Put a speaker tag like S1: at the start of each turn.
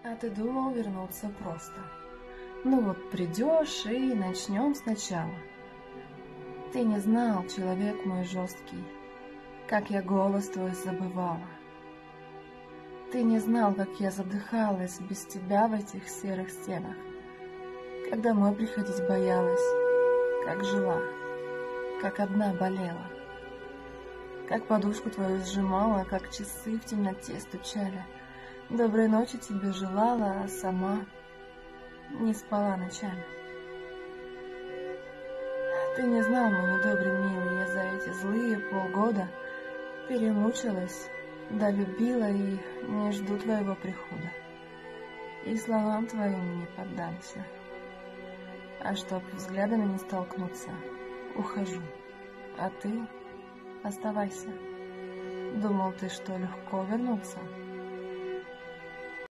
S1: А ты думал вернуться просто. Ну вот придешь и начнем сначала. Ты не знал, человек мой жесткий, как я голос твой забывала. Ты не знал, как я задыхалась без тебя в этих серых стенах, как домой приходить боялась, как жила, как одна болела, как подушку твою сжимала, как часы в темноте стучали. Доброй ночи тебе желала, а сама не спала ночами. Ты не знал, мой недобрый милый, я за эти злые полгода перемучилась, да любила и не жду твоего прихода. И словам твоим не поддамся. А чтоб взглядами не столкнуться, ухожу, а ты оставайся. Думал ты, что легко вернуться?